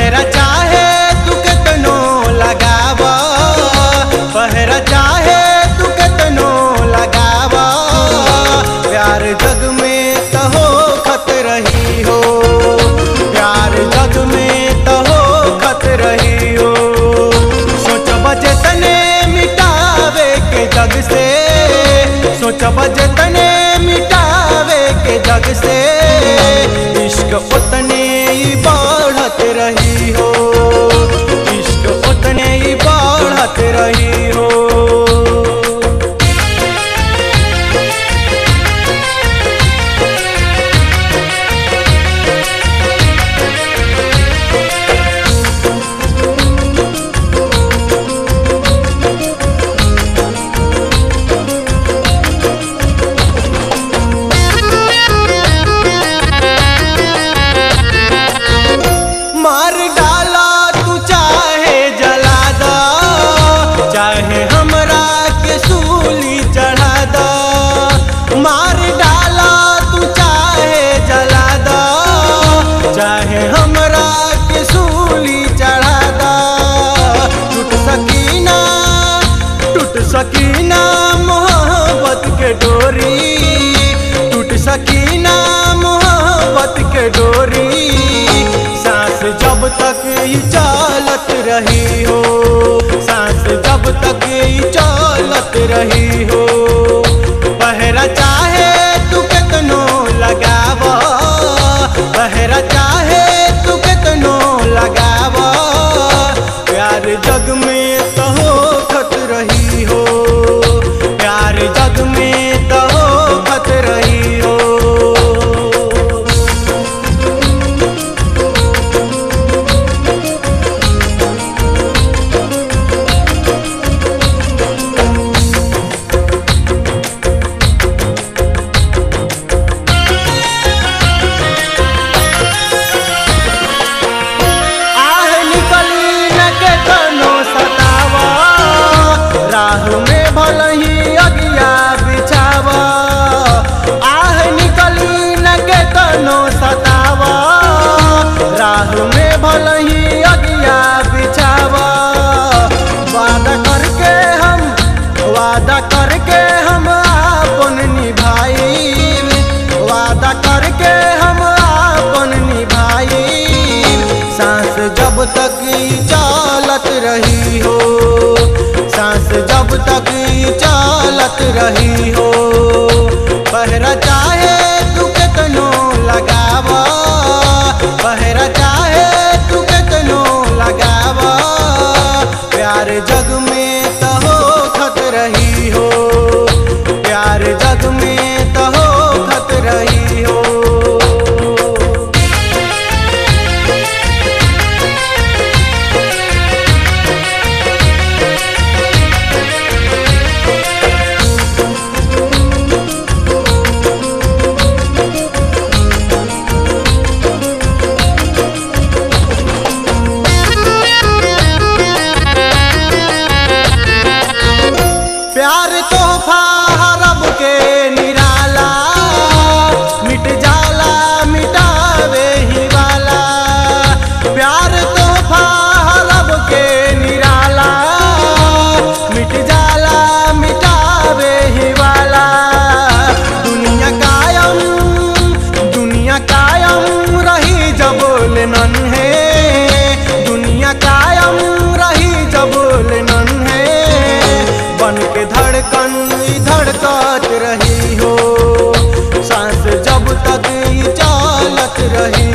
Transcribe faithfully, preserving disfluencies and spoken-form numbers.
पहरा चाहे तू कितनो लगावा, पहरा चाहे तू कितनो लगावा, प्यार जग में तो हो खत रही हो, प्यार जग में तो हो खत रही हो। सोच बजे तने मिटावे के जग से, सोच बजे तने मिटावे के जग से, इश्क उतने ही बढ़त रही हो, इश्क उतने ही बढ़त रही हो। मार डाला तू चाहे जला दा, चाहे हमरा के सूली चढ़ा दा, मार डाला तू चाहे जला दा, चाहे हमरा के सूली चढ़ा दा। टूट सकीना टूट सकीना मोहब्बत के डोरी, टूट सकीना मोहब्बत के डोरी, सांस जब तक ही चलत रही हो, सांस जब तक ही चलत रही हो। पहरा चाहे तू कितनो लगावा, पहरा चाहे तू कितनो लगावा, प्यार जग में तो हो खत रही हो, प्यार जग में तो हो खत रही हो। राह में भल ही अगिया बिछावा, आह निकली न के तनो सतावा, राह में भल ही अगिया बिछावा। वादा करके हम वादा करके हम आपन निभाई, वादा करके हम आपन निभाई, सांस जब तक चलत रही हो, सांस जब तक चलत रही हो। पहरा चाहे तू कितनो लगावा, पहरा चाहे तू कितनो लगावा, प्यार जग में तो हो खत रही हो, प्यार जग में तो हो खत रही हो। प्यार तोहफा रब के निराला, मिट जाला मिटावे ही वाला, प्यार तोहफा रब के निराला, मिट जाला मिटावे ही वाला। दुनिया कायम दुनिया कायम रही जब लेनन है, दुनिया कायम रही जब लेनन है, बन के धड़कन धड़कत रही हो, सांस जब तक चलत रही